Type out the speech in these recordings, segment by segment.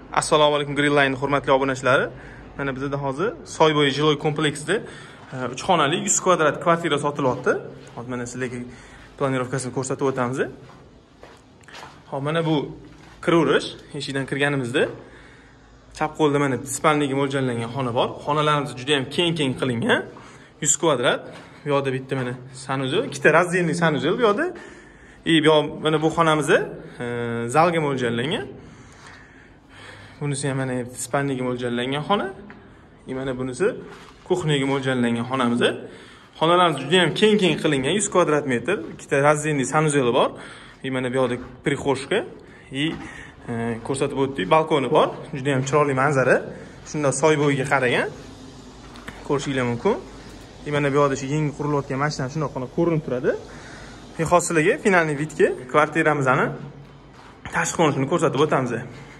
Assalomu alaykum Greenline hurmatli obunachilari. Mana bizda hozir Soybo'yi жилой kompleksida 3 xonali 100 kvadrat kvartira sotilyapti. Hozir mana sizlarga planirovkasini ko'rsatib o'tamiz. Hop, mana bu kiraverish. Eshikdan kirganimizda chap qo'lda mana spalniga mo'ljallangan xona bor. Xonalarimiz juda ham keng qilingan. 100 kvadrat. Bu yoqda bitta mana sanuzel, ikkita razdelniy sanuzel bu yoqda. Bu yoq mana bu xonamiz zalga mo'ljallangan. Bunisi ham mana spalniga mo'ljallangan xona. Mana bunisi kuxniyaga mo'ljallangan xonamiz. Xonalarimiz juda ham keng qilingan, 100 kvadrat metr, ikkita razdelniy sanuzeli bor. Mana bu yoqda prixoshka, ko'rsatib o'tdik, balkoni bor. Juda ham chiroyli manzara. Shunda Soybo'yiga qaragan. Ko'rishinglar mumkin. Mana bu yoqda shu yangi qurilayotgan mashina shunaqa ko'rinib turadi. Hozir sizlarga finalniy vidga kvartiramizni tashqi ko'rinishini ko'rsatib o'tamiz.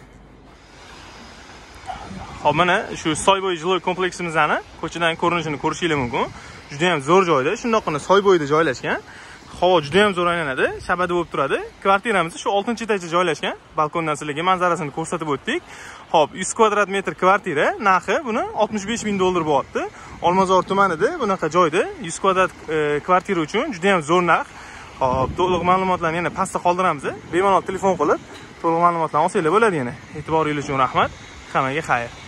Hop, mana shu Soybo'yi жилой kompleksimizning ko'chadan ko'rinishini ko'rishinglar mumkin. Juda ham zo'r joyda, shundoqqina Soybo'yida joylashgan. Havo juda ham zo'r aylanadi, shabada bo'lib turadi. Kvartiramiz shu 6-etajda joylashgan. Balkondan sizlarga manzarasini ko'rsatib o'tdik. Hop, 100 kvadrat metr kvartira, narxi buni 65.000 dollar bo'lyapti. Olmazor tumanida bunaqa joyda 100 kvadrat kvartira uchun juda ham zo'r narx. Hop, to'liq ma'lumotlarni yana pastda qoldiramiz. Bemalol telefon qilib to'liq ma'lumotlarni olsanglar bo'ladi yana. E'tiboringiz uchun rahmat. Hammaga xayr.